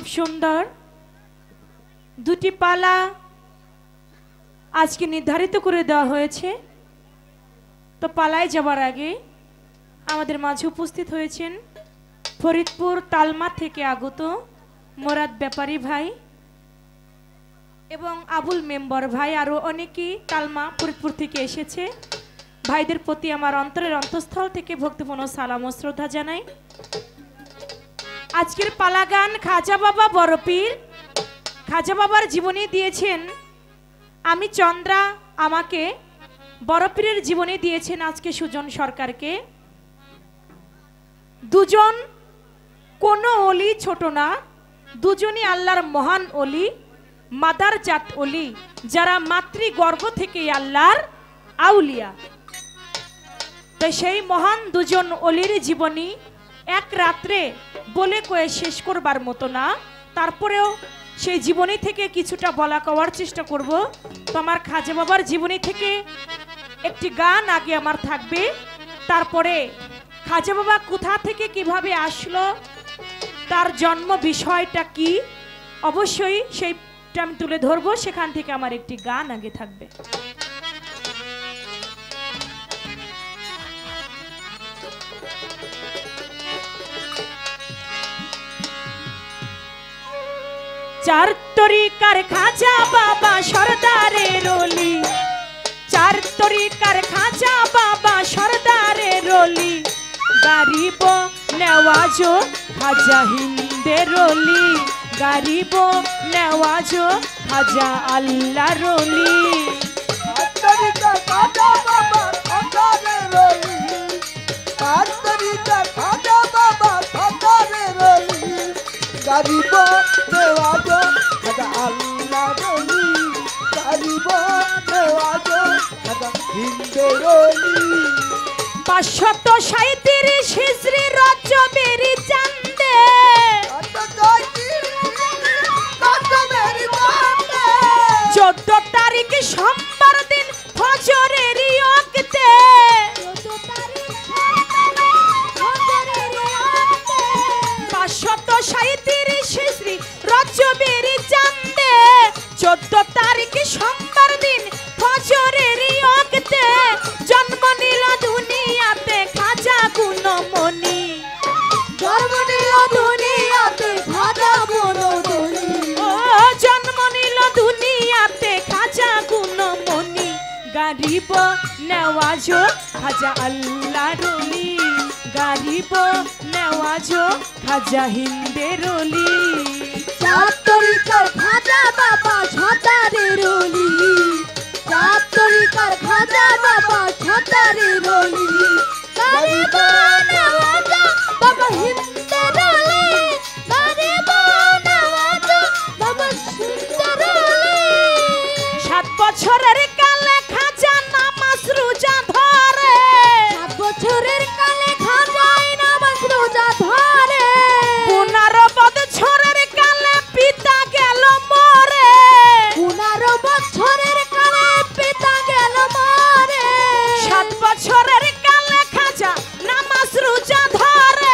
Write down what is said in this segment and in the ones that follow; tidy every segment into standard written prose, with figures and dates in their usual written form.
সুন্দর দুটি পালা আজকে নির্ধারিত করে দেওয়া হয়েছে। তো পালায় যাবার আগে আমাদের মাঝে উপস্থিত হয়েছেন ফরিদপুর তালমা থেকে আগত মোরাদ ব্যাপারী ভাই এবং আবুল মেম্বার ভাই, আরও অনেকেই তালমা ফরিদপুর থেকে এসেছে। ভাইদের প্রতি আমার অন্তরের অন্তঃস্থল থেকে ভক্তিপূর্ণ সালাম ও শ্রদ্ধা জানাই। আজকের পালা গান খাজা বাবা বড়পীর। খাজা বাবার জীবনী দিয়েছেন আমি চন্দ্রা, আমাকে বড়পীরের জীবনী দিয়েছেন আজকে সুজন সরকারকে। দুজন কোনো অলি ছোট না, দুজনই আল্লাহর মহান অলি, মাদার জাত অলি, যারা মাতৃগর্ভ থেকে আল্লাহর আউলিয়া। তাই সেই মহান দুজন অলির জীবনী এক রাত্রে বলে কয়ে শেষ করবার মতো না, তারপরেও সেই জীবনী থেকে কিছুটা বলা কওয়ার চেষ্টা করব। তো আমার খাজা বাবার জীবনী থেকে একটি গান আগে আমার থাকবে, তারপরে খাজা বাবা কোথা থেকে কিভাবে আসলো, তার জন্ম বিষয়টা কি, অবশ্যই সেইটা আমি তুলে ধরবো। সেখান থেকে আমার একটি গান আগে থাকবে। চার তরিকার খাজা বাবা সরদারের অলি, চার তরিকার খাজা বাবা সরদারের অলি, গরিব নেওয়াজ খাজা হিন্দের অলি, গরিব নেওয়াজ খাজা আল্লাহর অলি। চার তরিকার খাজা বাবা সরদারের অলি, চার তরিকার খাজা বাবা সরদারের অলি, গরিব নেওয়াজ খাজা আল্লাহর অলি, গরিব নেওয়াজ খাজা হিন্দের অলি। 537 হিজরি রজবের চাঁদে, 14 তারিখ সোমবার দিন ফজরের ওয়াক্তে, 537 হিজরি রজবের চাঁদে, 14 তারিখ সোমবার দিন ফজরের ওয়াক্তে জন্ম নিল দুনিয়াতে খাজা গুণমণি, জন্ম নিল দুনিয়াতে খাজা গুণমণি, ও জন্ম নিল দুনিয়াতে খাজা গুণমণি, গরিব নেওয়াজ খাজা আল্লাহর অলি, গরিব নেওয়াজ খাজা হিন্দের অলি। চার তরিকার খাজা বাবা সরদারের অলি, চার তরিকার খাজা বাবা সরদারের অলি, গরিব নেওয়াজ বাবা হিন্দের অলি, গরিব নেওয়াজ বাবা হিন্দের অলি। 7 বছরের কালে খাজা নামাজ রোজা ধরে, 7 বছরের কালে খাজাই নামাজ রোজা ধরে, 15 বছরের কালে পিতা গেল মরে, 15 বছরের কালে পিতা গেল মরে, 7 বছরের কালে খাজা নামাজ রোজা ধরে,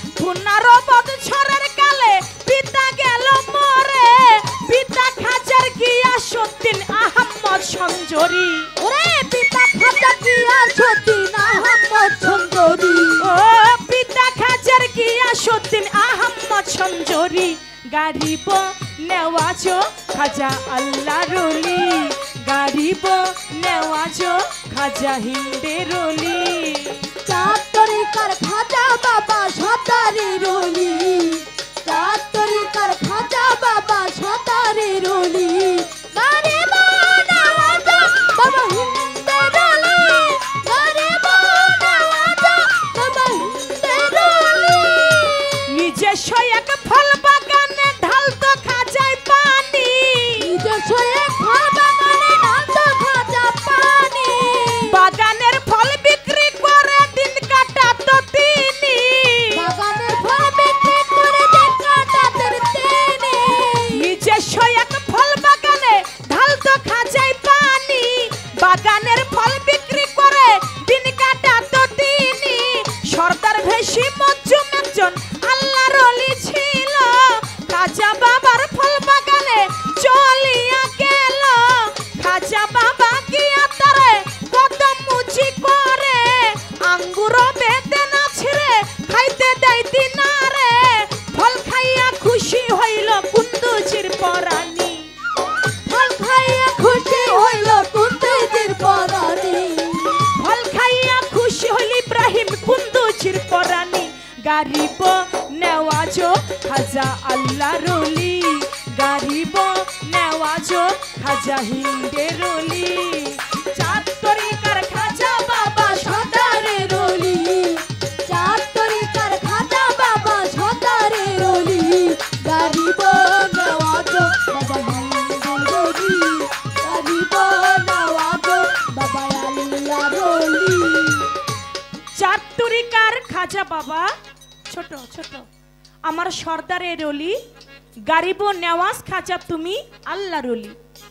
15 বছরের কালে পিতা গেল মরে, পিতা খাজার গিয়াসউদ্দিন আহমদ সঞ্জরি, ওরে পিতা খাজা গিয়াসউদ্দিন আহমদ সঞ্জরি, ও পিতা খাজার গিয়াসউদ্দিন আহমদ সঞ্জরি, গরিব নেওয়াজ খাজা আল্লাহর অলি, গরিব নেওয়াজ খাজা হিন্দের অলি। চার তরিকার খাজা বাবা সরদারের অলি, চার তরিকার খাজা বাবা সরদারের অলি, গরিব নেওয়াজ বাবা হিন্দের অলি, গরিব নেওয়াজ বাবা হিন্দের অলি। নিজস্ব এক ফল বাগানে ঢালতো খাজায় পানি, নিজস্ব এক ফল বাগানে ঢালতো খাজা পানি, বাগানের ফল বিক্রি করে দিন কাটাতো তিনি, বাগানের ফল বিক্রি করে দিন কাটাতেন তিনি, নিজস্ব এক ফল বাগানে ঢালতো খাজায় পানি, বাগানের ফল বিক্রি করে দিন কাটাতো তিনি। সর্দার ভেসি মজ্জুম একজন আল্লাহর অলি ছিল, খাজা গারিব নেওয়াজ খাজা আল্লাহর ওলি, গারিব নেওয়াজ খাজা হিন্দের ওলি, চার তরিকার খাজা বাবা সদারের ওলি, চার তরিকার খাজা বাবা সদারের ওলি, গারিব নওয়াজ বাবা হিন্দের ওলি, গারিব নওয়াজ বাবা আল্লাহর ওলি। চার তরিকার খাজা বাবা ছোট ছোট আমার সর্দারের ওলি, গারিব নেওয়াজ খাজা তুমি আল্লাহর ওলি।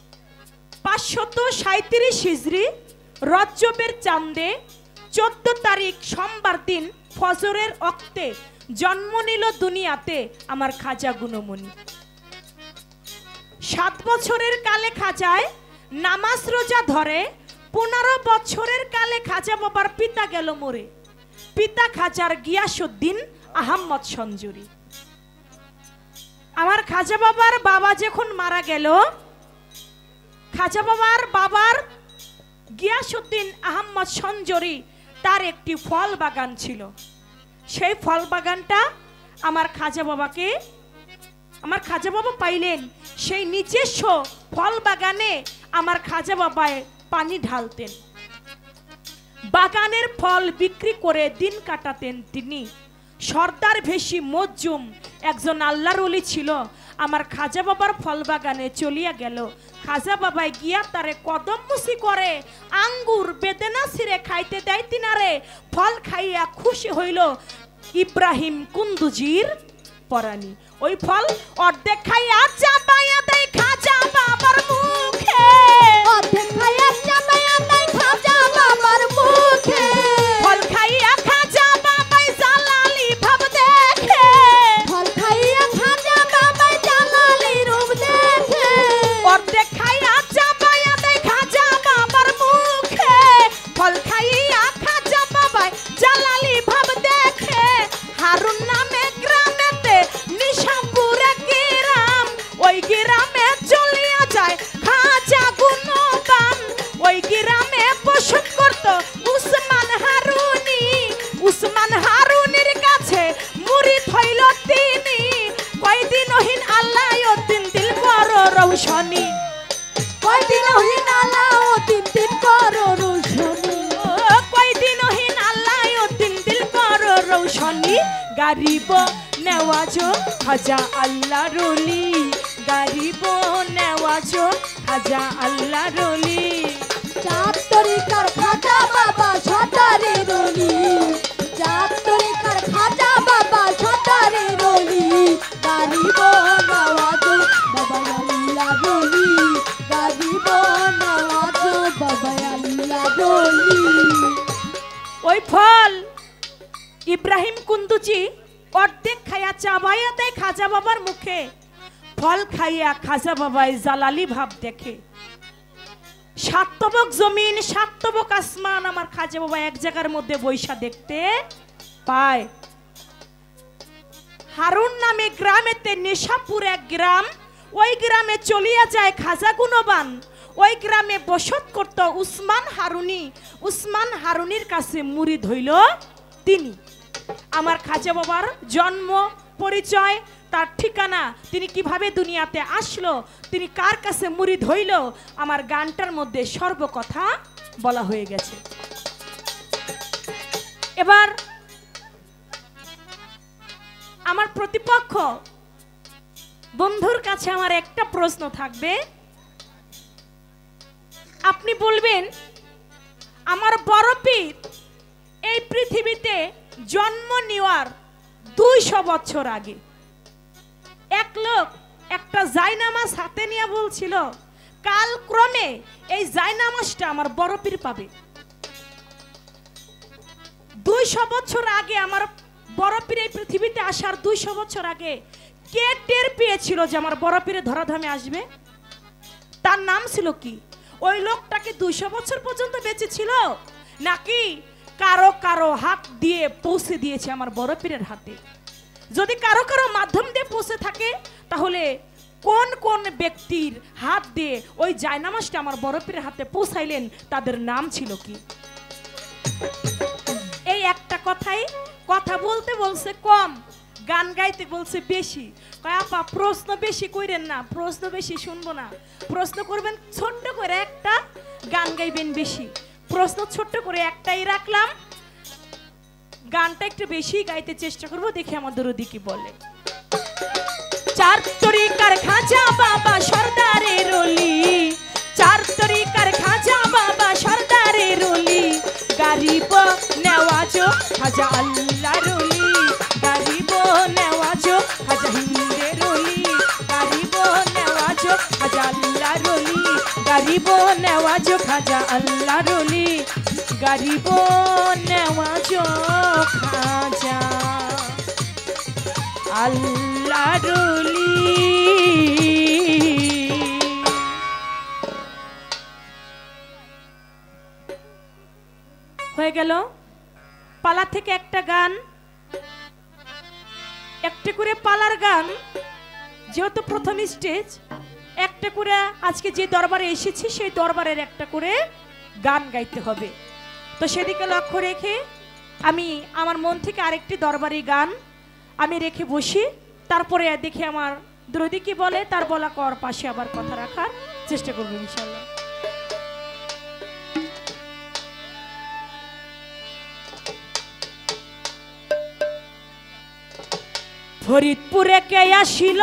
537 হিজরি রজবের চাঁদে 14 তারিখ সোমবার দিন ফজরের ওক্তে জন্ম নিল দুনিয়াতে আমার খাজা গুণমণি। 7 বছরের কালে খাজায় নামাজ রোজা ধরে, 15 বছরের কালে খাজা বাবার পিতা গেল মরে, পিতা খাজার গিয়াসউদ্দিন আহমদ সঞ্জুরি। আমার খাজা বাবার বাবা যখন মারা গেল, খাজা বাবার গিয়াসউদ্দিন আহমদ সঞ্জুরি তার একটি ফল বাগান ছিল। সেই ফল বাগানটা আমার খাজা বাবা পাইলেন, সেই নিজস্ব ফল বাগানে আমার খাজা বাবায় পানি ঢালতেন, বাগানের ফল বিক্রি করে দিন কাটাতেন তিনি। সর্দার ভেসি মজ্জুম একজন আল্লাহর ওলি ছিল, আমার খাজা বাবার ফল বাগানে চলিয়া গেল। খাজা বাবাই গিয়া তারে কদম মুসি করে, আঙ্গুর বেদেনা ছিঁড়ে খাইতে দেয় তিনারে, ফল খাইয়া খুশি হইল ইব্রাহিম কুন্দুজির পরাণী। ওই ফল অর্ধেক খাইয়া চাবাইয়া দেয় খাজা বাবার মুখে, অর্ধেক খাইয়া চাবাইয়া দেয় খাজা বাবার মুখে, ফল খাইয়া খাজা বাবাই জালালি ভাব দেখে, ফল খাইয়া খাজা বাবাই জালালি রূপ দেখে, অর্ধেক খাইয়া চাবাইয়া দেয় খাজা বাবার মুখে, ফল খাইয়া খাজা বাবাই জালালি ভাব দেখে। হারুন নামে গ্রামেতে নিশাপুরে গ্রাম, ওই গ্রামে চলিয়া যায় খাজা গুণবান, ওই গ্রামে বসত করত উসমান হারুনি, উসমান হারুনির কাছে মুরিদ হইল তিনি, কয়দিনহীন আল্লাহউদ্দিন দিল বড় রৌশনী, কয়দিনহীন আলাউদ্দিন দিন করো রোশনী, কয়দিনহীন আল্লাহউদ্দিন দিল বড় রৌশনী, গারিব নেওয়াজ খাজা আল্লাহর ওলি, গারিব নেওয়াজ খাজা আল্লাহর ওলি। চার তরিকার খাজা বাবা সদারের ওলি, চার তরিকার খাজা বাবা সদারের ওলি, গারিব নওয়াজ বাবা আল্লাহর ওলি, গারিব নওয়াজ বাবা আল্লাহর ওলি। ওই ফল ইব্রাহিম কুন্দুজি অর্ধেক খাইয়া চাবাইয়া দেয় খাজা বাবার মুখে, ফল খাইয়া খাজা বাবাই জালালি ভাব দেখে। সাতবক জমিন সাতবক আসমান আমার খাজা বাবা এক জায়গার মধ্যে বৈশা দেখতে পায়। হারুন নামে গ্রামেতে নেশাপুর এক গ্রাম, ওই গ্রামে চলিয়া যায় খাজা গুণবান, ওই গ্রামে বসত করত উসমান হারুনি, উসমান হারুনির কাছে মুরিদ হইল তিনি। আমার খাজা বাবার জন্ম পরিচয়, তার ঠিকানা, তিনি কিভাবে দুনিয়াতে আসলো, তিনি কার কাছে মুরিদ হইল, আমার গানটার মধ্যে সর্বকথা বলা হয়ে গেছে। এবার আমার প্রতিপক্ষ বন্ধুর কাছে আমার একটা প্রশ্ন থাকবে, আপনি বলবেন আমার বড় পীর এই পৃথিবীতে জন্ম নেওয়ার 200 বছর আগে এক লোক একটা জায়নামাজ হাতে নিয়ে বলছিল কালক্রমে এই জায়নামাজটা আমার বড় পীর পাবে। 200 বছর আগে আমার বড় পীর এই পৃথিবীতে আসার 200 বছর আগে কে টের পেয়েছিল যে আমার বড় পীরে ধরাধামে আসবে? তার নাম ছিল কি? ওই লোকটাকে 200 বছর পর্যন্ত বেঁচে ছিল, নাকি কারো কারো হাত দিয়ে পৌঁছে দিয়েছে আমার বড় পীরের হাতে? যদি কারো কারো মাধ্যম দিয়ে পৌঁছে থাকে, তাহলে কোন কোন ব্যক্তির হাত দিয়ে ওই জায়নামাজটা আমার বড় পীরের হাতে পৌঁছাইলেন, তাদের নাম ছিল কি? এই একটা কথাই, কথা বলতে বলছে কম, গান গাইতে বলছে বেশি। কয় আপা প্রশ্ন বেশি কইরেন না, প্রশ্ন বেশি শুনবো না, প্রশ্ন করবেন ছোট্ট করে একটা, গান গাইবেন বেশি। প্রশ্ন ছোট্ট করে একটাই রাখলাম, গানটা একটু বেশি গাইতে চেষ্টা করব, দেখি আমার দরদি কি বলে। চার তরিকার খাজা বাবা সরদারের অলি, চার তরিকার খাজা বাবা সরদারের অলি, গারিব নেওয়াজো খাজা আল্লাহর অলি, গারিব নেওয়াজো খাজা হিন্দের অলি, গারিব নেওয়াজো খাজা আল্লাহর অলি, গারিব নেওয়াজো খাজা আল্লাহর অলি, গারিব নেওয়াজো খাজা আল্লাহর অলি। হয়ে গেল পালা থেকে একটা গান, একটা করে পালার গান, যেহেতু প্রথম স্টেজ, একটা করে আজকে যে দরবারে এসেছি সেই দরবারের একটা করে গান গাইতে হবে। তো সেদিকে লক্ষ্য রেখে আমি আমার মন থেকে আরেকটি দরবারি গান আমি রেখে বসি, তারপরে দেখি আমার দরদি কি বলে, তার বলা কর পাশে আবার কথা রাখার চেষ্টা করবো ইনশাল্লাহ। ফরিদপুরে কে আসিল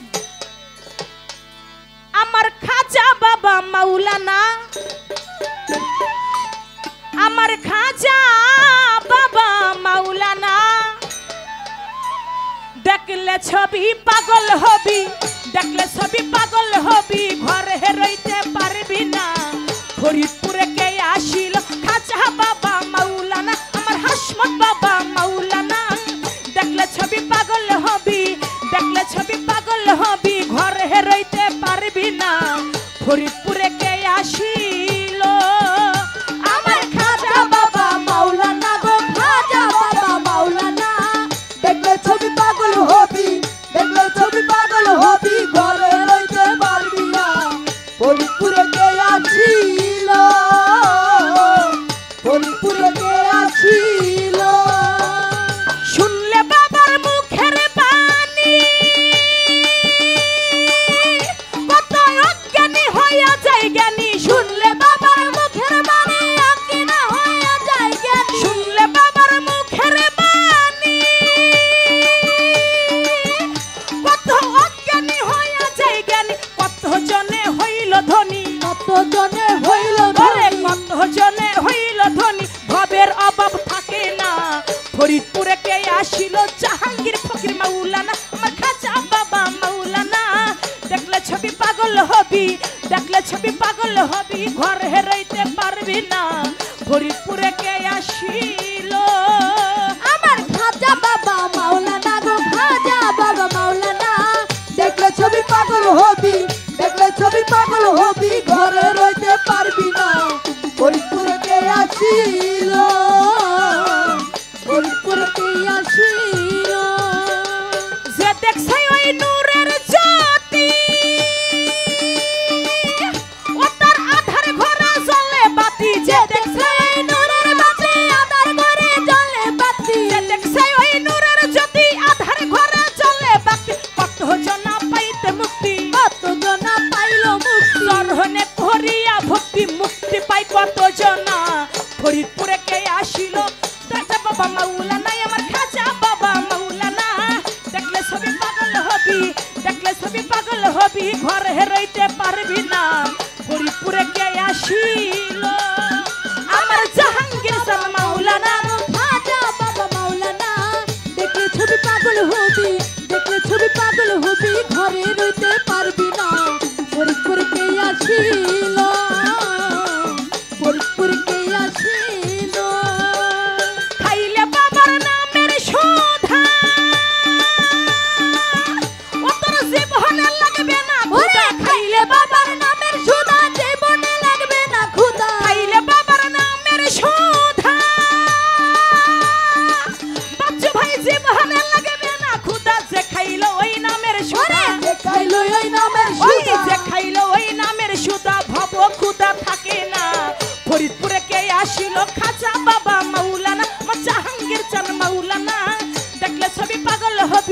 আমার খাজা বাবা মাওলানা, আমার খাজা বাবা মাওলানা, দেখলে ছবি পাগল হবি, দেখলে ছবি পাগল হবি, ঘরে রইতে পারবি না। ফরিদপুরে কে আসিল খাজা বাবা মাওলানা, আমার হাসমত বাবা মাওলানা, দেখলে ছবি পাগল হবি, দেখলে ছবি পাগল হবি, ঘরে রইতে পারবি না। ফরিদপুরে কে আসিল আমার খাজা বাবা মাওলানা গো, খাজা বাবা মাওলানা, দেখলে ছবি পাগল হবি, দেখলে ছবি পাগল হবি, ঘরে রইতে পারবি না। ফরিদপুরে কে আসিল, ফরিদপুরে কে আসিল, শুনলে বাবার মুখের বাণী কত অজ্ঞানী হইয়া যায় জ্ঞানী, শুনলে বাবার মুখের বাণী অজ্ঞানী হইয়া যায় জ্ঞানী, শুনলে বাবার মুখের বাণী কত অজ্ঞানী হইয়া যায় জ্ঞানী, কত জনে হইল ধনী, কত জনে হইল ওরে ধনী, কত জনে হইল ধনী, ভবের অভাব থাকে না। ফরিদপুরে কে আসিল জাহাঙ্গীর ফকির মাওলানা, আমার খাজা বাবা মাওলানা, দেখলে ছবি পাগল হবি, দেখলে ছবি পাগল হবি, ঘরে রইতে পারবি না। ফরিদপুরে কে আসিল আমার খাজা বাবা মাওলানা গো, খাজা বাবা মাওলানা, দেখলে ছবি পাগল হবি, দেখলে ছবি পাগল হবি, ঘরে রইতে পারবি না। ফরিদপুরে কে আসিল, ফরিদপুরে কে আসিল, যে দেখছে ওই নূরের জ্যোতি, ও তার আধার ঘোরা জ্বলে বাতি, যে দেখছে ওই নূরের বাতি আধার ঘরে জ্বলে বাতি, যে দেখছে ওই নূরের জ্যোতি আধার ঘরে জ্বলে বাতি, কত জনা পাইতে মুক্তি, কত জনা পাইল মুক্তি, চরণে করিয়া ভক্তি, মুক্তি পাই কত জনা। ফরিদপুরে কে আসিল খাজা বাবা মাওলানা, আমার খাজা বাবা মাওলানা, দেখলে ছবি পাগল হবি, দেখলে ছবি পাগল হবি, ঘরে রইতে পারবি না। ফরিদপুরে কে আসিল আমার জাহাঙ্গীর শাহ মাওলানা, খাজা বাবা মাওলানা, দেখলে ছবি পাগল হবি, দেখলে ছবি পাগল হবি, ঘরে রইতে পারবি না। ফরিদপুর কে আসিল, ফরিদপুর কে আসিল, খাইলে বাবার নামের সুধা, ও তোর জীবনে লাগবে না ওরে খাইলে বাবার নামের সুধা, জীবনে লাগবে না ক্ষুধা, খাইলে বাবার নামের সুধা, বাচ্চু ভাই জীবনে লাগবে না ক্ষুধা, যে খাইলো ওই নামের সুধা, যে খাইলো ওই নামের ওই সুধা, যে খাইলো ওই নামের সুধা, ভব ক্ষুধা থাকে না। ফরিদপুরে কে আসিল খাজা বাবা মাওলানা, আমার জাহাঙ্গীর শাহ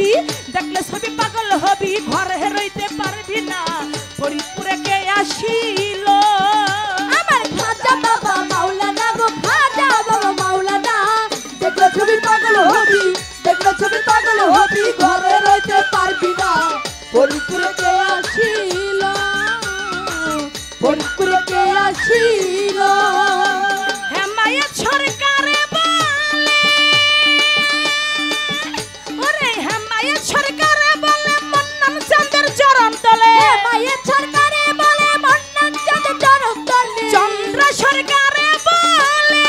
হবি দেখলে ছবি পাগল হবি ঘরে রইতে পারবি না ফরিদপুরে কে আসিল আমার খাজা বাবা মাওলানা গো খাজা বাবা মাওলানা দেখলে ছবি পাগল হবি দেখলে ছবি পাগল হবি ঘরে রইতে পারবি না ফরিদপুরে কে আসিল ফরিদপুরে কে আসিল হেমায়েত সরকারে বলে ওরে হেমায়েত সরকারে বলে মন্নান চাঁদের চরণ তলে মায়ের সরকারে বলে মন্নান চাঁদের চরণ তলে চন্দ্র সরকারে বলে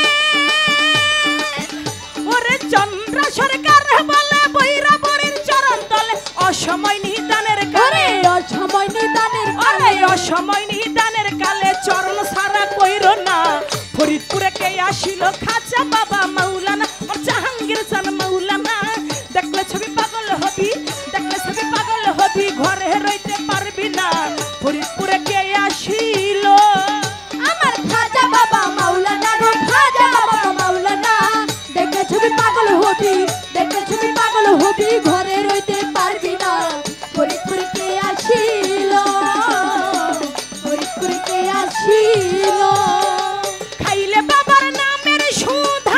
ওরে চন্দ্র সরকারে বলে বৈরাবরীর চরণ তলে অসময় নিদানের কালে অসময় নিদানের আরে অসময় নিদানের কালে চরণ সারা কইরো না ফরিদপুরে কে আসিল খাজা বাবা মাওলানা ওর জাহাঙ্গীর জান মাওলানা দেখলে ছবি পাগল হবি দেখলে ছবি পাগল হবি ঘরে রইতে পারবি না ফরিদপুরে কে আসিল আমার খাজা বাবা মাওলানা গো খাজা বাবা মাওলানা দেখলে ছবি পাগল হবি দেখলে ছবি পাগল হবি ঘরে রইতে পারবি না ফরিদপুর কে আসিল ফরিদপুর কে আসিল খাইলে বাবার নামের সুধা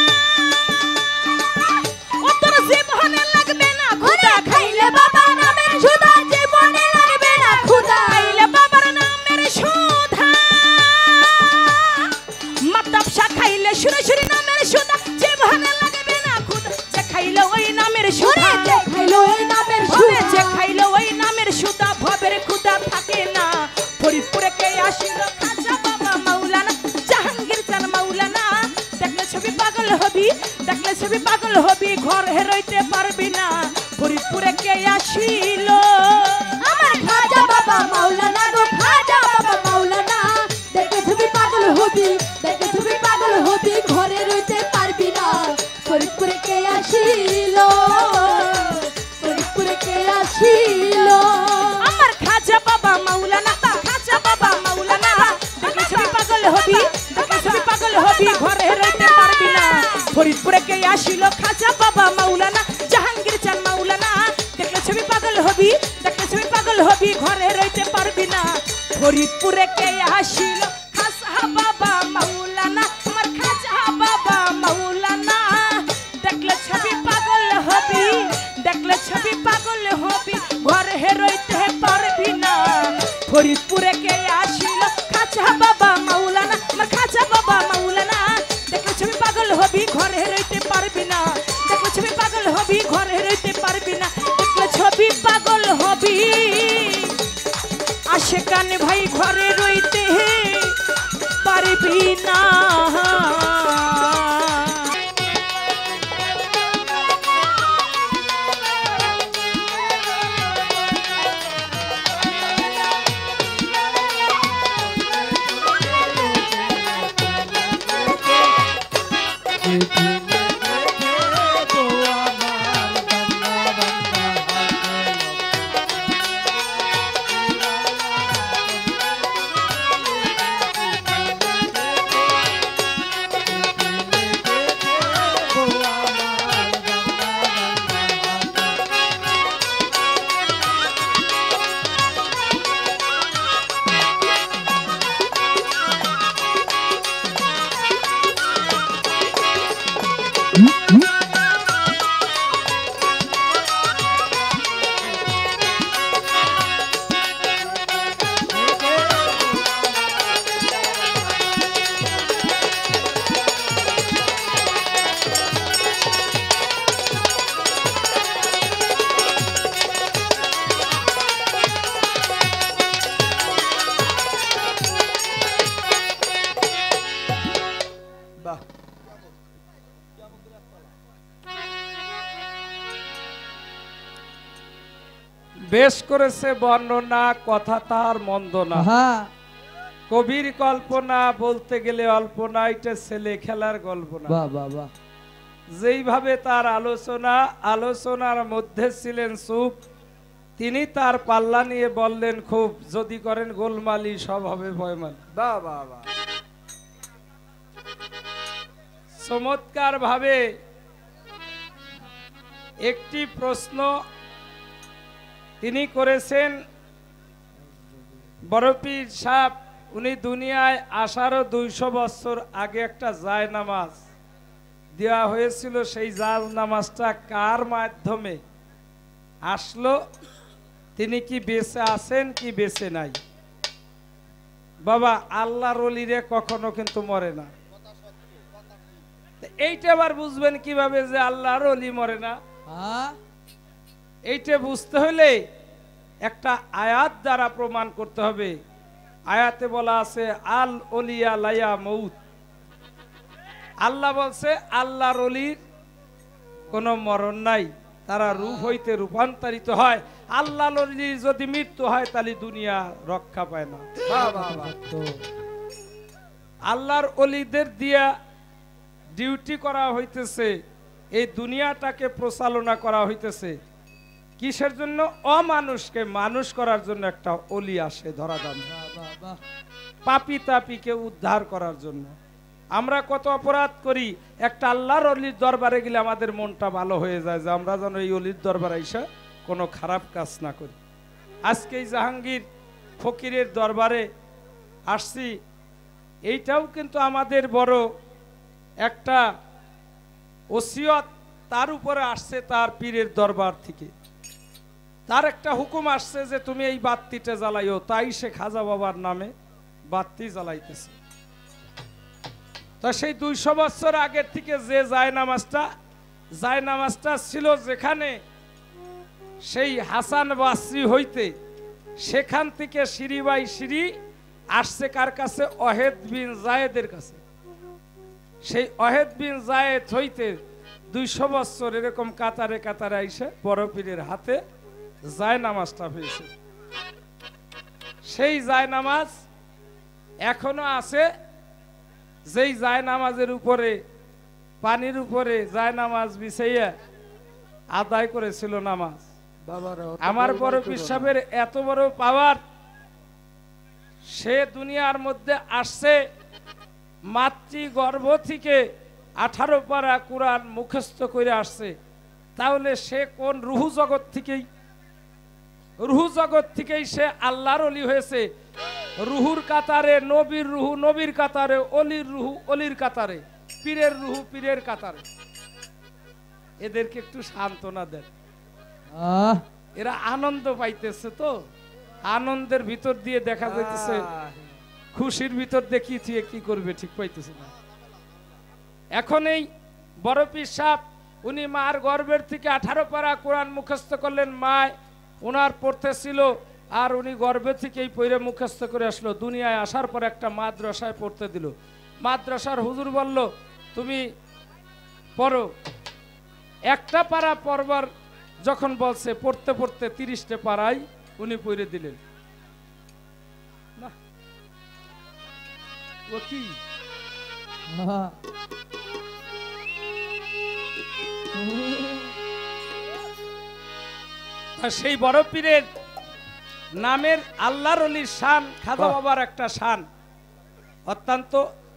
ও তোর জীবনে লাগবে না ওরে খাইলে বাবা নামের সুধা জীবনে লাগবে না খুদা খাইলে বাবার নামের সুধা মাতাবশা খাইলে সুরেশ্বরী নামের সুধা জীবনে লাগবে না খুদা যে খাইলে ওই নামের সুধা ওরে যে খাইলো এই নামের ওরে যে সুধা খাইলে ওই নামের সুধা ভবের খুদা থাকে না ফরিদপুরে কে আসিল খাজা বাবা মাওলানা জাহাঙ্গীর জান মাওলানা দেখলে ছবি পাগল হবি দেখলে ছবি পাগল হবি ঘর হেরইতে পারবি না ফরিদপুরে কে আসিল আমার খাজা বাবা মাওলানা গো খাজা বাবা মাওলানা দেখে ছবি পাগল হবি দেখে ছবি পাগল হবি ঘরে রইতে পারবি না ফরিদপুরে কে আসিল ফরিদপুরে কে আসিল আমার খাজা বাবা মাওলানা খাজা বাবা মাওলানা দেখলে ছবি পাগল হবি দেখলে ছবি পাগল হবি ঘরে রইতে পারবি না ফরিদপুরে কে আসিল খাজা বাবা মাওলানা জাহাঙ্গীর চান মাওলানা দেখলে ছবি পাগল হবি দেখলে ছবি পাগল হবি ঘরে রইতে পারবি না ফরিদপুরে কে আসিল খাজা বাবা মাওলানা আমার খাজা বাবা মাওলানা দেখলে ছবি পাগল হবি দেখলে ছবি পাগল হবি ঘরে রইতে পারবি না ফরিদপুরে কে আসিল খাজা বাবা মাওলানা আমার খাজা বাবা মাওলানা দেখলে ছবি পাগল হবি ঘরে রইতে পারবি না দেখলে ছবি পাগল হবি ঘরে রইতে পারবি না দেখলে ছবি পাগল হবি আশেকান ভাই ঘরে রইতে পারবি না বেশ করেছে বর্ণনা, কথা তার মন্দ না। হ্যাঁ কবির কল্পনা বলতে গেলে অল্প না, এটা ছেলে খেলার গল্প না। বাহ বাহ বাহ। যেইভাবে তার আলোচনার মধ্যে ছিলেন চুপ, তিনি তার পাল্লা নিয়ে বললেন খুব, যদি করেন গোলমালি সব হবে ভয়মাল। বাহ বাহ বাহ, চমৎকার ভাবে একটি প্রশ্ন তিনি করেছেন, বড় পীর সাহেব উনি দুনিয়ায় আসারও 200 বছর আগে একটা জায়নামাজ দেওয়া হয়েছিল, সেই জায়নামাজটা কার মাধ্যমে আসলো? তিনি কি বেঁচে আছেন কি বেঁচে নাই? বাবা, আল্লাহর ওলিরে কখনো কিন্তু মরে না। এইটা আবার বুঝবেন কিভাবে যে আল্লাহর ওলি মরে না? এইটা বুঝতে হলে একটা আয়াত দ্বারা প্রমাণ করতে হবে। আয়াতে বলা আছে আল ওলিয়া লায়া মউত। আল্লাহ বলছে আল্লাহর ওলির কোনো মরণ নাই, তারা রূপ হইতে রূপান্তরিত হয়। আল্লাহর ওলির যদি মৃত্যু হয় তাহলে দুনিয়া রক্ষা পায় না। আল্লাহর ওলিদের দিয়া ডিউটি করা হইতেছে, এই দুনিয়াটাকে পরিচালনা করা হইতেছে কিসের জন্য? অমানুষকে মানুষ করার জন্য একটা ওলি আসে ধরা দাম, পাপি তাপিকে উদ্ধার করার জন্য। আমরা কত অপরাধ করি, একটা আল্লাহর ওলির দরবারে গেলে আমাদের মনটা ভালো হয়ে যায় যে আমরা যেন এই ওলির দরবারে এসে কোনো খারাপ কাজ না করি। আজকে এই জাহাঙ্গীর ফকিরের দরবারে আসছি, এইটাও কিন্তু আমাদের বড় একটা ওসিয়ত। তার উপরে আসছে তার পীরের দরবার থেকে, তার একটা হুকুম আসছে যে তুমি এই বাত্তিটা জ্বালাইও, তাই সে খাজা বাবার নামে বাত্তি জ্বালাইতেছে। তা সেই 200 বছর আগের থেকে যে জায়নামাজটা ছিল যেখানে, সেই হাসান বাসরি হইতে, সেখান থেকে সিঁড়ি বাই সিঁড়ি আসছে কার কাছে? ওয়াহেদ বিন জায়েদের কাছে। সেই ওয়াহেদ বিন জায়েদ হইতে 200 বছর এরকম কাতারে কাতারে আইসে বড় পীরের হাতে জায়নামাজটা পেয়েছে। সেই জায়নামাজ এখনো আছে, যেই জায়নামাজের উপরে পানির উপরে জায়নামাজ বিছাইয়া আদায় করেছিল নামাজ। আমার বড় পীর সাহেবের এত বড় পাওয়ার, সে দুনিয়ার মধ্যে আসছে মাতৃগর্ভ থেকে 18 পারা কোরআন মুখস্থ করে আসছে। তাহলে সে কোন রুহু জগৎ থেকেই সে আল্লাহর ওলি হয়েছে। রুহুর কাতারে নবীর রুহু, নবীর কাতারে অলির রুহু, অলির কাতারে পীরের রুহু, পীরের কাতারে। এদেরকে একটু সান্ত্বনা দেন, এরা আনন্দ পাইতেছে। তো আনন্দের ভিতর দিয়ে দেখা যাইতেছে, খুশির ভিতর দেখি কি করবে ঠিক পাইতেছে না। এখন এই বড় পীর সাহেব উনি মার গর্ভের থেকে 18 পারা কোরআন মুখস্থ করলেন। মায় ওনার পড়তেছিল আর উনি গর্ভে থেকেই পড়ে মুখস্থ করে আসলো। দুনিয়ায় আসার পর একটা মাদ্রাসায় পড়তে দিল। মাদ্রাসার হুজুর বলল তুমি পড়ো। একটা পারা পড়বার যখন বলছে, পড়তে পড়তে 30টে পারাই উনি পড়ে দিলেন। না ও কি সেই বড় পীরের নামের আল্লাহর ওলির শান, খাজা বাবার একটা শান অত্যন্ত।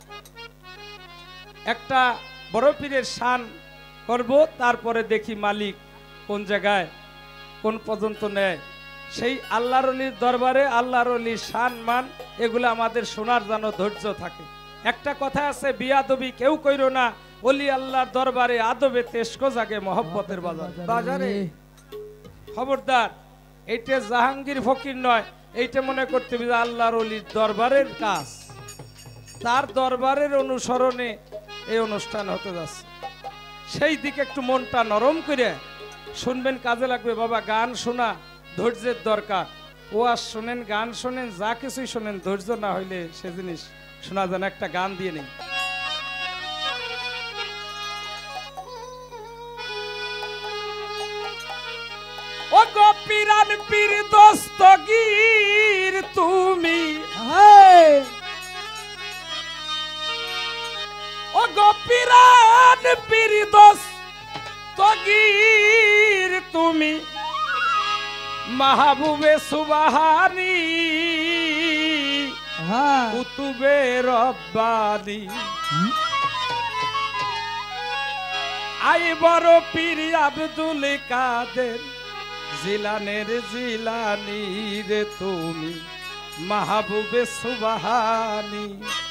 একটা বড় পীরের শান করব, তারপরে দেখি মালিক কোন জায়গায় কোন পর্যন্ত নেয়। সেই আল্লাহর ওলির দরবারে আল্লাহর ওলির শান মান এগুলো আমাদের শোনার যেন ধৈর্য থাকে। একটা কথা আছে, বিয়াদবি কেউ কইরো না, ওলি আল্লাহর দরবারে আদবে তেস্কো জাগে মহব্বতের বাজারে। খবরদার, এইটা জাহাঙ্গীর ফকির নয়, এইটা মনে করতে হবে আল্লাহর ওলির দরবারের কাজ, তার দরবারের অনুসরণে এই অনুষ্ঠান হতে যাচ্ছে। সেই দিকে একটু মনটা নরম করে শুনবেন, কাজে লাগবে। বাবা, গান শোনা ধৈর্যের দরকার। ওয়াজ শোনেন, গান শোনেন, যা কিছুই শোনেন, ধৈর্য না হইলে সে জিনিস শোনা যায় না। একটা গান দিয়ে নেই। ও গো পীরান পীর দস্তগীর তুমি, ও গো পীরান পীর দস্তগীর তুমি, মাহবুবে সুবহানী কুতুবে রব্বানী। আই বড় পীর আব্দুল কাদের জিলানের জিলানি রে তুমি মাহবুবে সুবহানি।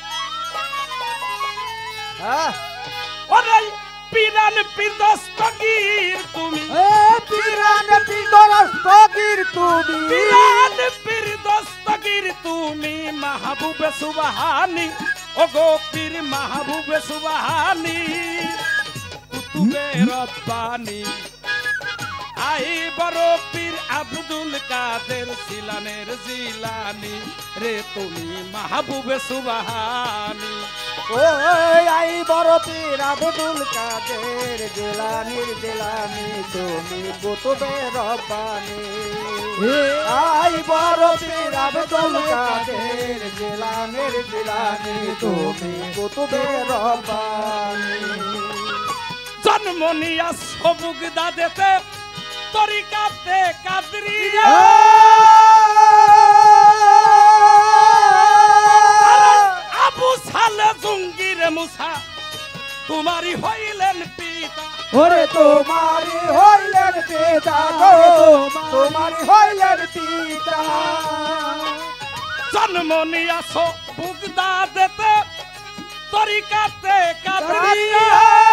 ওরে পীরান পীর দস্তগীর তুমি, পীরান পীর দস্তগীর তুমি, পীরান পীর দস্তগীর তুমি মাহবুবে সুবহানি। ও গো পীর মাহবুবে সুবহানি কুতুবে রব্বানি। আই বড় পীর আব্দুল কাদের জিলানের জিলানি রে তুমি মাহবুবে সুবহানি। ওই আই বড় পীর আব্দুল কাদের জিলানির জিলানি তুমি কুতুবে রব্বানি। আই বড় পীর আব্দুল কাদের জিলানির জিলানি তুমি কুতুবে রব্বানি। জন্ম নিয়া সবুক দাদেতে তরিকাতে কাদরিয়া, আবু সালে জঙ্গির মুসা তোমারই হইলেন পিতা। ওরে তোমারি হইলেন পিতা গো, তোমারি হইলেন পিতা। জন্ম নিয়া সবুক দাদেতে তরিকাতে কাদরিয়া,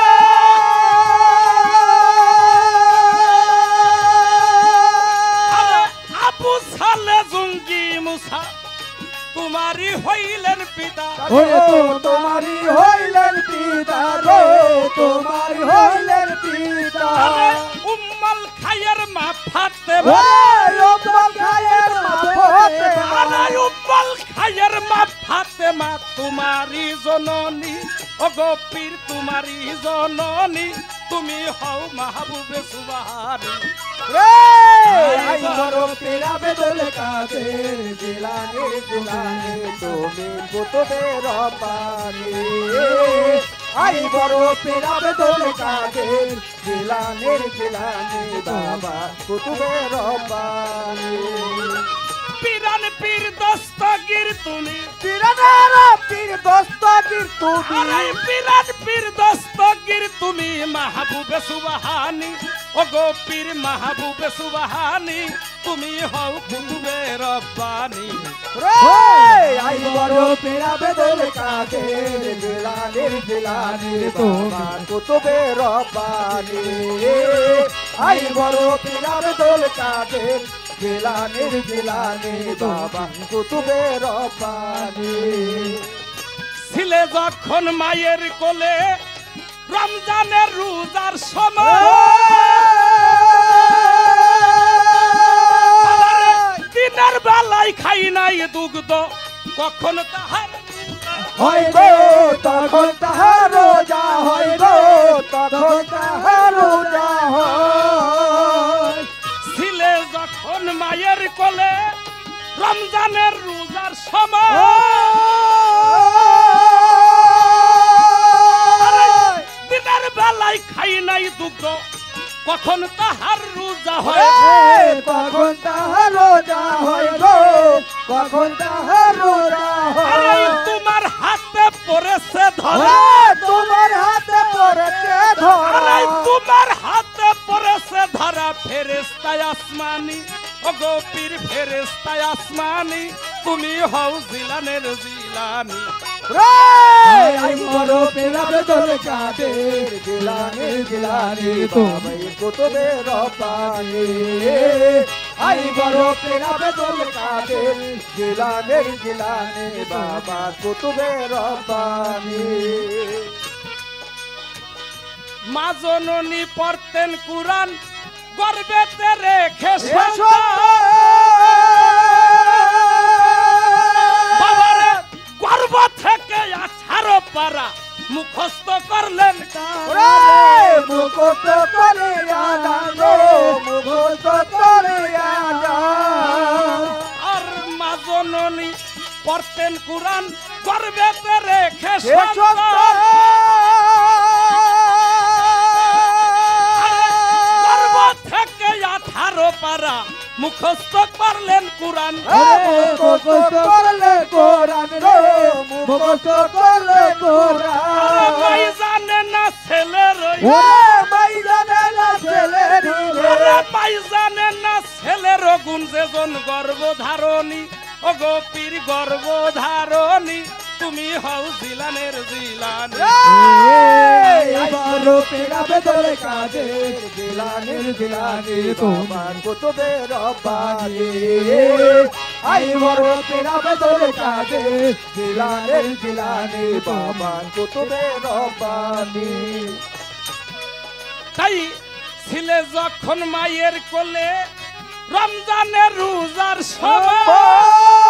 আবু সালে জঙ্গি মুসা তোমারই হইলেন পিতা। ওরে তোমারি হইলেন পিতা গো, তোমারি হইলেন পিতা। উম্মাল খায়ের মা ফাতে, উম্মাল খায়ের মা ফাতেমা, উম্মাল খায়ের মা ফাতেমা তোমারই জননী। ও গো পীর তোমারই জননী তুমি হও মাহবুবে সুবহানি। আই বড় পীর আব্দুল কাদের জিলানির জিলানি তুমি কুতুবে রব্বানি। আই বড় পীর আব্দুল কাদের জিলানির জিলানি বাবা কুতুবে রব্বানি। পীরান পীর দস্তগীর তুমি, পীরানের পীর দস্তগীর তুমি, আরে পীরান পীর দস্তগীর তুমি মাহবুবে সুবহানি। ও গো পীর মাহবুবে সুবহানি তুমি হও কুতুবে রব্বানি। আই বড় পীর আব্দুল কাদের জিলানির জিলানি বাবা কুতুবে রব্বানি। আই বড় পীর আব্দুল কাদের জিলানির জিলানি বাবা কুতুবে রব্বানি। ছিলে যখন মায়ের কোলে রমজানের রোজার সময়, দিনের বেলায় খাই নাই দুগ্ধ কখন তাহার হইব তখন তাহার রোজা হইব, তখন তাহার রোজা হয়। ছিলে যখন মায়ের কোলে রমজানের রোজার সময়, দিনের বেলায় খাই নাই দুগ্ধ কখন তাহার রোজা হয়। কখন তাহার রোজা হইব, কখন তাহার রোজা হয়। তোমার হাতে পড়েছে ধরা, তোমার হাতে পড়েছে ধরা, তোমার হাতে পড়েছে ধরা ফেরেশতায় আসমানি। ও গো পীর ফেরেশতায় আসমানি তুমি হও জিলানের জিলানি। আই বড় পীর আব্দুল কাদের জিলানির জিলানি বাবা কুতুবে রব্বানি। আই বড় পীর আব্দুল কাদের জিলানির জিলানি বাবা কুতুবে রব্বানি। মা জননী পড়তেন কুরআন গর্বেতে রেখে বাবারে গর্ব থেকে 18 পারা মুখস্থ করলেন। মুখস্থ করে আদানো, মুখস্থ করে আদান। আর মা জননী পড়তেন কুরআন গর্বেতে রেখে গর্ব থেকে 18 পারা মুখস্থ করলেন কুরআন। মুখস্থ করলে কোরআন রে, মুখস্থ করলে কোরআন। জানে না ছেলের ওরে যেজন গর্ভধারণী ও গোপীর গর্ভধারণী তুমি হও জিলানের জিলানি এবার পেরাবে দলে কাজে জিলানের জিলানি তোমার কুতুবে রব্বানি এবার পেরাবে দলে কাজে জিলানের জিলানি তোমার কুতুবে রব্বানি। তাই ছিলে যখন মায়ের কোলে রমজানের রোজার সময়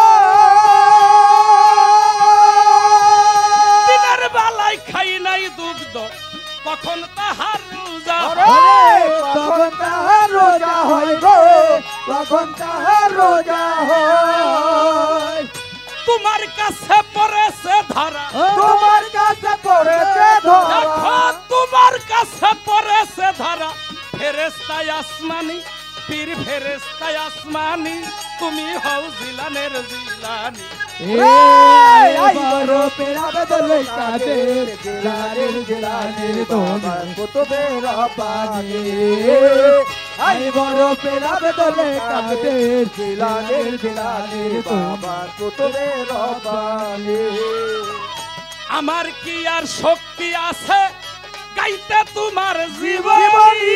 দিনের বেলায় খাই নাই দুগ্ধ কখন তাহার রোজা তখন তাহার রোজা হয় গো, তখন তাহার রোজা হয়। তোমার কাছে পড়েছে ধরা তোমার কাছে পড়েছে ধরা দেখো তোমার কাছে পড়েছে ধরা ফেরেশতায় আসমানি পীর ফেরেশতায় আসমানি তুমি হও জিলানের জিলানি এবার পেরাবে দলে কাজে জিলানের জিলানি তোমার কুতুবে রব্বানি এবার পেরাবে দলে কাজে জিলানের জিলানি তোমার কুতুবে রব্বানি। আমার কি আর শক্তি আছে গাইতে তোমার জীবনী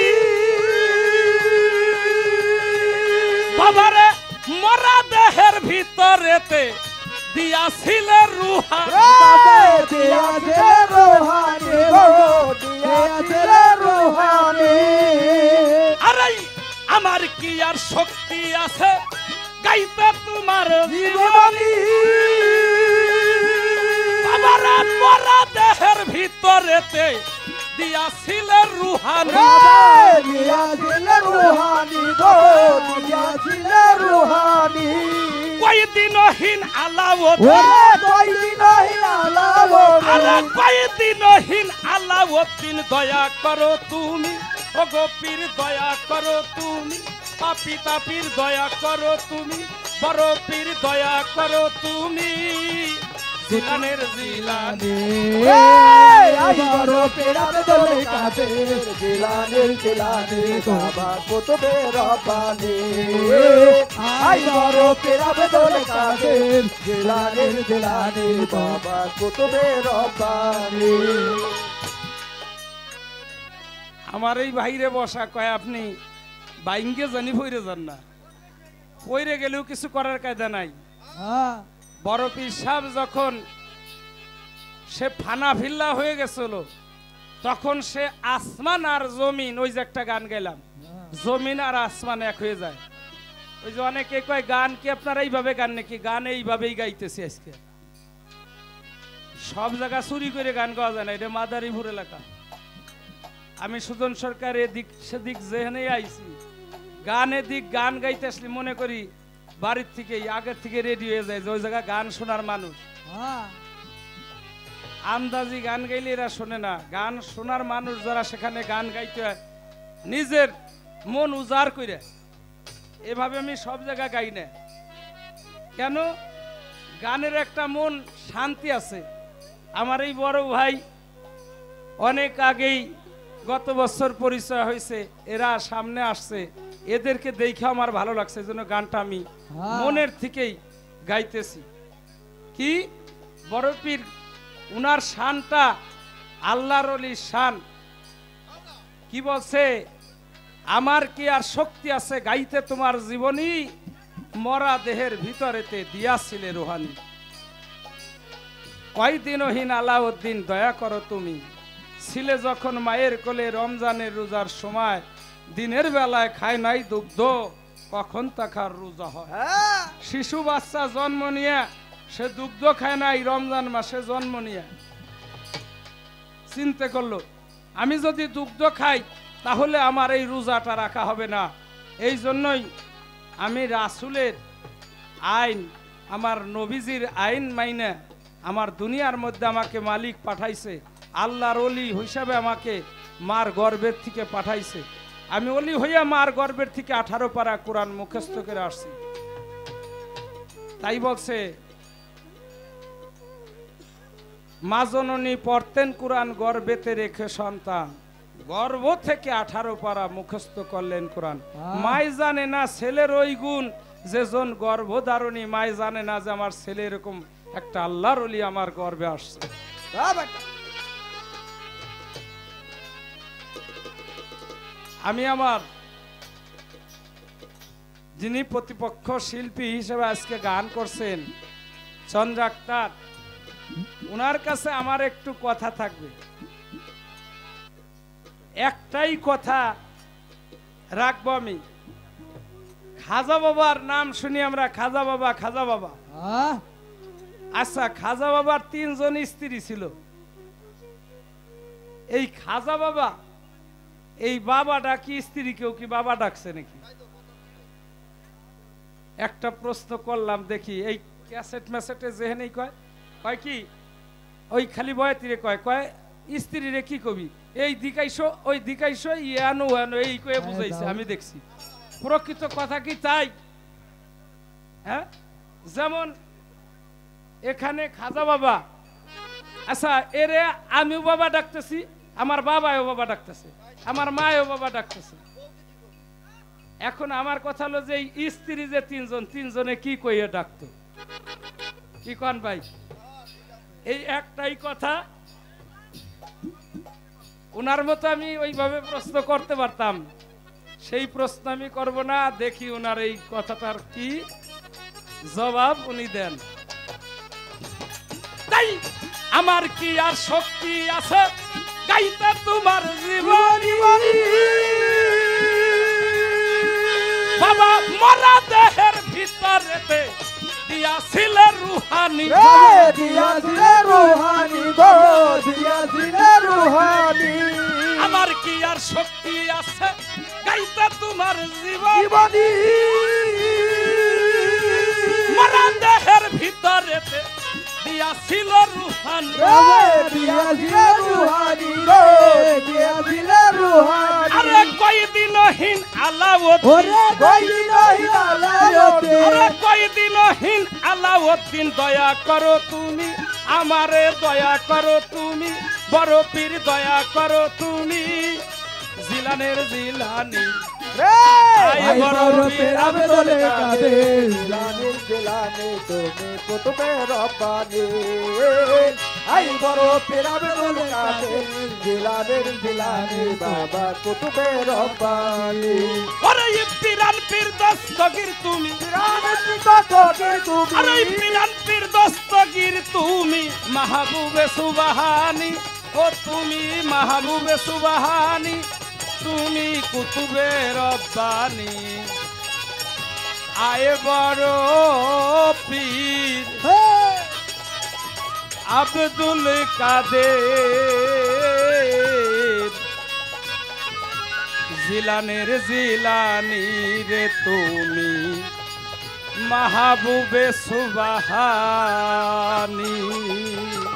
বাবারে মরা দেহের ভিতরেতে দিয়াছিলে রুহা দিয়াছে রোহানি গো, দিয়াছে রোহানি আরে আমার কি আর শক্তি আছে গাইতে তোমার জীবনী বাবারে মরা দেহের ভিতরেতে দিয়াছিলে রুহানি দিয়াছিলে রোহানি গো, দিয়াছিলে রোহানি কয়দিনহীন আলাওত কয়দিনহীন আলাওত আরে কয়দিনহীন আলাউদ্দিন দয়া করো তুমি ও গোপীর দয়া করো তুমি পাপি তাপির দয়া করো তুমি বড় পীর দয়া করো তুমি জিলানের জিলানি এবার পেরাবে দলে কাজে জিলানের জিলানি তোমার কুতুবে রব্বানি এবার পেরাবে দলে কাজে জিলানের জিলানি তোমার কুতুবে রব্বানি। আমার এই বাইরে বসা কয় আপনি বাইঙ্গে জানি ফইরে যান না ফইরে গেলেও কিছু করার কায়দা নাই বড় পীর সাহেব যখন সে ফানা ফিল্লা হয়ে গেছিল তখন সে আসমান আর জমিন ওই যে একটা গান গাইলাম জমিন আর আসমান এক হয়ে যায় ওই যে অনেকে কয় গান কি আপনারা এইভাবে গান নাকি গান এইভাবেই গাইতেছি আজকে সব জায়গা চুরি করে গান গাওয়া যায় না এটা মাদারীপুর এলাকা আমি সুজন সরকার এদিক সেদিক যেখানে আইছি গান এদিক গান গাইতে আসলে মনে করি বাড়ির থেকে আগের থেকে রেডি হয়ে যায় যে ওই জায়গায় গান শোনার মানুষ আন্দাজি গান গাইলে এরা শোনে না গান শোনার মানুষ যারা সেখানে গান গাইতে হয় নিজের মন উজাড় করে এভাবে আমি সব জায়গায় গাই না কেন গানের একটা মন শান্তি আছে আমার এই বড় ভাই অনেক আগেই গত বছর পরিচয় হয়েছে এরা সামনে আসছে এদেরকে দেখে আমার ভালো লাগছে এই জন্য গানটা আমি মনের থেকেই গাইতেছি কি বড় পীর উনার শানটা আল্লাহর ওলির শান কি বলছে আমার কি আর শক্তি আছে গাইতে তোমার জীবনী মরা দেহের ভিতরেতে দিয়াছিলে রুহানি কয়দিনহীন আলাউদ্দিন দয়া করো তুমি ছিলে যখন মায়ের কোলে রমজানের রোজার সময় দিনের বেলায় খায় নাই দুগ্ধ কখন তাকার রোজা হয় শিশু বাচ্চা জন্ম নিয়ে সে দুগ্ধ খায় নাই রমজান মাসে জন্ম নিয়ে চিন্তা করলো আমি যদি দুগ্ধ খাই তাহলে আমার এই রোজাটা রাখা হবে না এই জন্যই আমি রাসূলের আইন আমার নবীজির আইন মাইনে আমার দুনিয়ার মধ্যে আমাকে মালিক পাঠাইছে আল্লাহর ওলি হিসাবে আমাকে মার গর্ভের থেকে পাঠাইছে আমি ওলি হইয়া মার গর্ভের থেকে 18 পারা কোরআন মুখস্থ করে আসছি তাই বলছে মা জননী পড়তেন কোরআন গর্ভেতে রেখে সন্তান গর্ভ থেকে 18 পারা মুখস্থ করলেন কোরআন মাই জানে না ছেলের ওই গুণ যেজন গর্ভধারণী মায় জানে না যে আমার ছেলে এরকম একটা আল্লাহর ওলি আমার গর্ভে আসছে। আমি আমার যিনি প্রতিপক্ষ শিল্পী হিসেবে আজকে গান করছেন চন্দ্র আক্তার, ওনার কাছে আমার একটু কথা থাকবে। একটাই কথা রাখবো আমি, খাজা বাবার নাম শুনি আমরা, খাজা বাবা খাজা বাবা। আচ্ছা, খাজা বাবার 3 জন স্ত্রী ছিল। এই খাজা বাবা, এই বাবা ডাকি স্ত্রী কেউ কি বাবা ডাকছে নাকি? একটা প্রশ্ন করলাম, দেখি এই ক্যাসেট ম্যাসেটে যেহেনেই কয় কয় কি ওই খালি বয়তিরে কয় কয় স্ত্রী রে কি কবি, এই দিকাইশো ওই দিকাইশো ইয়ানো ইয়ানো এই কয়ে বুঝাইছে। আমি দেখছি প্রকৃত কথা কি তাই? হ্যাঁ, যেমন এখানে খাজা বাবা, আচ্ছা এরে আমিও বাবা ডাকতেছি, আমার বাবাও বাবা ডাকতেছে, আমার মাও বাবা ডাকতেছে। এখন আমার কথা হলো যে এই স্ত্রী যে 3 জন, 3 জনে কি কইয়ে ডাকতো? কি কন ভাই? এই একটাই কথা, ওনার মতো আমি ওইভাবে প্রশ্ন করতে পারতাম, সেই প্রশ্ন আমি করব না। দেখি ওনার এই কথাটার কি জবাব উনি দেন। তাই আমার কি আর শক্তি আছে গাইতে তোমার জীবনী? বাবা মরা দেহের ভিতরেতে দিয়াছিলে রুহানি, দিয়াছিলে রুহানি গো, দিয়াছিলে রুহানি। আমার কি আর শক্তি আছে গাইতে তোমার জীবনী? মরা দেহের ভিতরেতে দিয়াছিল রুহানি, দিয়াছিলে রুহানি গো, দিয়াছিলে রুহানি। আরে কয়দিনহীন আলাউদ্দিন, ওরে কয়দিনহীন আলাউদ্দিন, আরে কয়দিনহীন আলাউদ্দিন দয়া করো তুমি, আমারে দয়া করো তুমি, বড় পীর দয়া করো তুমি, জিলানের জিলানি আয় বড় পীর আব্দুল কাদের, জিলানির জিলানি তুমি কুতুবে রব্বানি। আয় বড় পীর আব্দুল কাদের, জিলানির জিলানি বাবা কুতুবে রব্বানি। ওরে পীরান পীর দস্তগীর তুমি, পীরান পীর দস্তগীর তুমি, আরে পীরান পীর দস্তগীর তুমি, মাহবুবে সুবহানি, ও তুমি মাহবুবে সুবহানি, তুমি কুতুবে রব্বানি। আয় বড় পীর আব্দুল কাদের, জিলানের জিলানি রে তুমি, মাহবুবে সুবহানি।